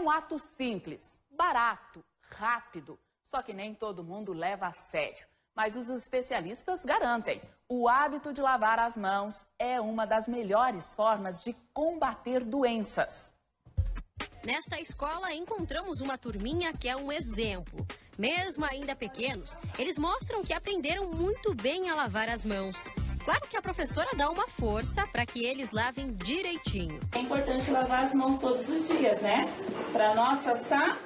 um ato simples, barato, rápido, só que nem todo mundo leva a sério. Mas os especialistas garantem, o hábito de lavar as mãos é uma das melhores formas de combater doenças. Nesta escola encontramos uma turminha que é um exemplo. Mesmo ainda pequenos, eles mostram que aprenderam muito bem a lavar as mãos. Claro que a professora dá uma força para que eles lavem direitinho. É importante lavar as mãos todos os dias, né? Para nossa saúde.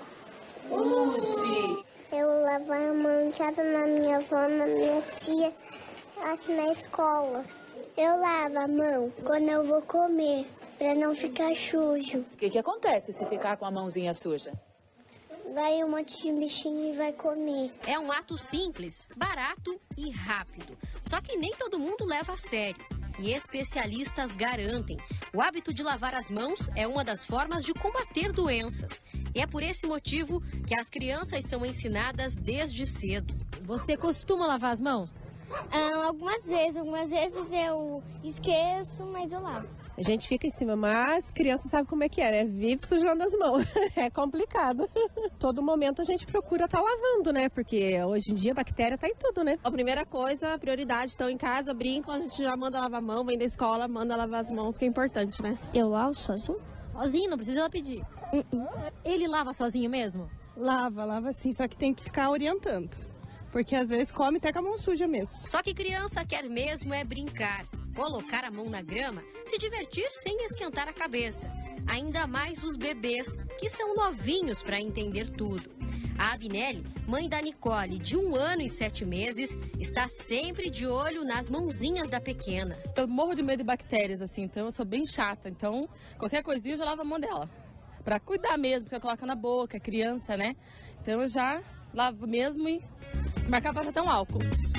Eu lavo a mão em casa, na minha avó, na minha tia, aqui na escola. Eu lavo a mão quando eu vou comer, para não ficar sujo. O que acontece se ficar com a mãozinha suja? Vai um monte de bichinho e vai comer. É um ato simples, barato e rápido. Só que nem todo mundo leva a sério. E especialistas garantem, o hábito de lavar as mãos é uma das formas de combater doenças. E é por esse motivo que as crianças são ensinadas desde cedo. Você costuma lavar as mãos? Algumas vezes eu esqueço, mas eu lavo. A gente fica em cima, mas criança sabe como é que é, né? Vive sujando as mãos. É complicado. Todo momento a gente procura estar lavando, né? Porque hoje em dia a bactéria tá em tudo, né? A primeira coisa, a prioridade, estão em casa, brincam, a gente já manda lavar a mão, vem da escola, manda lavar as mãos, que é importante, né? Eu lavo sozinho? Sozinho, não precisa ela pedir. Ele lava sozinho mesmo? Lava sim, só que tem que ficar orientando. Porque às vezes come até com a mão suja mesmo. Só que criança quer mesmo é brincar, colocar a mão na grama, se divertir sem esquentar a cabeça. Ainda mais os bebês, que são novinhos para entender tudo. A Abinelli, mãe da Nicole, de 1 ano e 7 meses, está sempre de olho nas mãozinhas da pequena. Eu morro de medo de bactérias, assim, então eu sou bem chata. Então, qualquer coisinha eu já lavo a mão dela. Pra cuidar mesmo, porque eu coloco na boca, é criança, né? Então eu já lavo mesmo e se marcar passa até um álcool.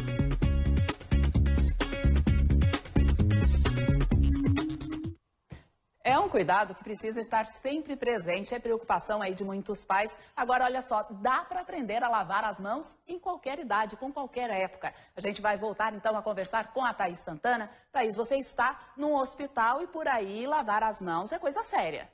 É um cuidado que precisa estar sempre presente, é preocupação aí de muitos pais. Agora, olha só, dá para aprender a lavar as mãos em qualquer idade, com qualquer época. A gente vai voltar então a conversar com a Thaís Santana. Thaís, você está num hospital e por aí lavar as mãos é coisa séria.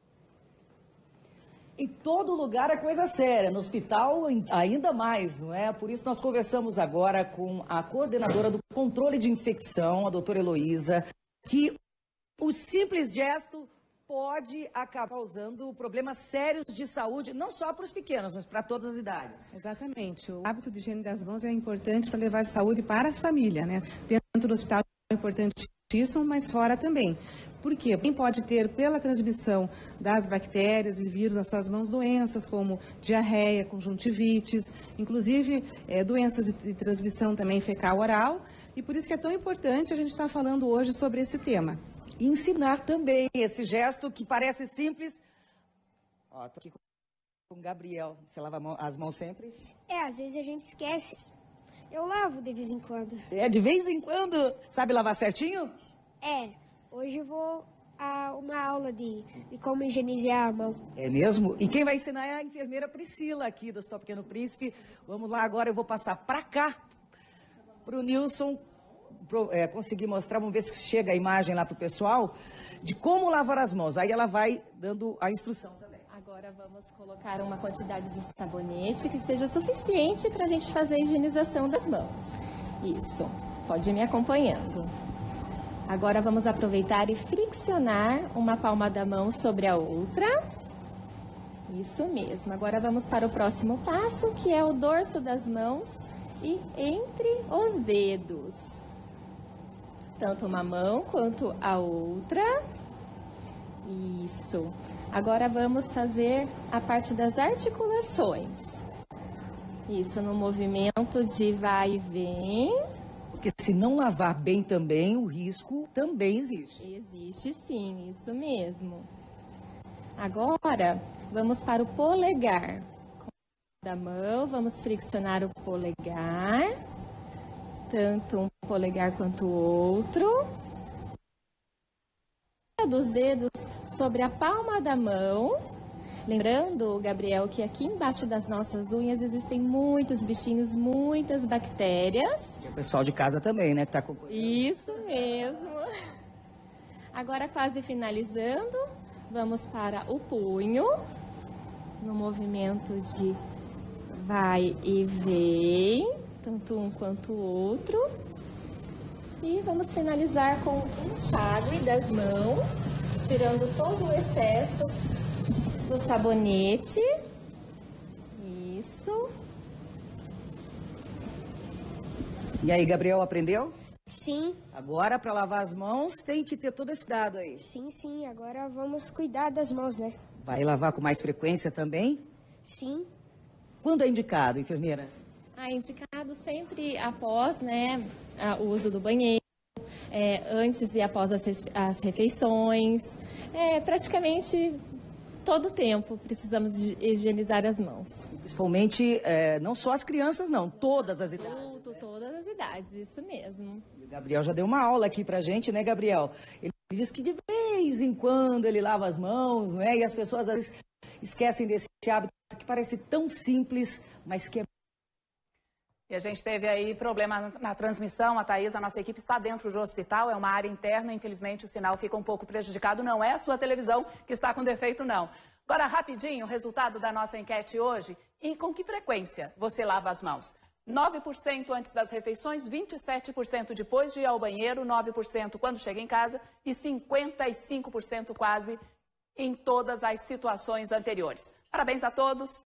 Em todo lugar é coisa séria, no hospital ainda mais, não é? Por isso nós conversamos agora com a coordenadora do controle de infecção, a doutora Heloísa, que o simples gesto pode acabar causando problemas sérios de saúde, não só para os pequenos, mas para todas as idades. Exatamente. O hábito de higiene das mãos é importante para levar saúde para a família, né? Dentro do hospital é importantíssimo, mas fora também. Por quê? Quem pode ter, pela transmissão das bactérias e vírus nas suas mãos, doenças como diarreia, conjuntivites, inclusive doenças de transmissão também fecal-oral. E por isso que é tão importante a gente estar falando hoje sobre esse tema. E ensinar também esse gesto que parece simples. Ó, tô aqui com o Gabriel. Você lava as mãos sempre? Às vezes a gente esquece. Eu lavo de vez em quando. De vez em quando? Sabe lavar certinho? Hoje eu vou a uma aula de como higienizar a mão. É mesmo? E quem vai ensinar é a enfermeira Priscila, aqui do Hospital Pequeno Príncipe. Vamos lá, agora eu vou passar para cá, para o Nilson conseguir mostrar. Vamos ver se chega a imagem lá para o pessoal, de como lavar as mãos. Aí ela vai dando a instrução também. Agora vamos colocar uma quantidade de sabonete que seja suficiente para a gente fazer a higienização das mãos. Isso, pode ir me acompanhando. Agora vamos aproveitar e friccionar uma palma da mão sobre a outra. Isso mesmo. Agora vamos para o próximo passo, que é o dorso das mãos e entre os dedos. Tanto uma mão quanto a outra. Isso. Agora vamos fazer a parte das articulações. Isso, no movimento de vai e vem. Porque se não lavar bem também, o risco também existe. Existe sim, isso mesmo. Agora, vamos para o polegar. Com a da mão, vamos friccionar o polegar. Tanto um polegar quanto o outro. Dos dedos sobre a palma da mão. Lembrando, Gabriel, que aqui embaixo das nossas unhas existem muitos bichinhos, muitas bactérias. E o pessoal de casa também, né? Que tá acompanhando. Isso mesmo. Agora, quase finalizando, vamos para o punho. no movimento de vai e vem, tanto um quanto o outro. E vamos finalizar com o enxágue das mãos, tirando todo o excesso do sabonete. Isso. E aí, Gabriel, aprendeu? Sim. Agora, para lavar as mãos, tem que ter todo esse cuidado aí. Sim, agora vamos cuidar das mãos, né? Vai lavar com mais frequência também? Sim. Quando é indicado, enfermeira? Indicado sempre após, né, o uso do banheiro, antes e após as refeições, praticamente todo o tempo precisamos de higienizar as mãos. Principalmente, não só as crianças, não, todas as idades. Todas as idades, isso mesmo. O Gabriel já deu uma aula aqui pra gente, né, Gabriel? Ele diz que de vez em quando ele lava as mãos, né? E as pessoas às vezes esquecem desse hábito que parece tão simples, mas que é... E a gente teve aí problema na transmissão, a Thaís, a nossa equipe está dentro do hospital, é uma área interna, infelizmente o sinal fica um pouco prejudicado, não é a sua televisão que está com defeito, não. Agora, rapidinho, o resultado da nossa enquete hoje, e com que frequência você lava as mãos? 9% antes das refeições, 27% depois de ir ao banheiro, 9% quando chega em casa e 55% quase em todas as situações anteriores. Parabéns a todos.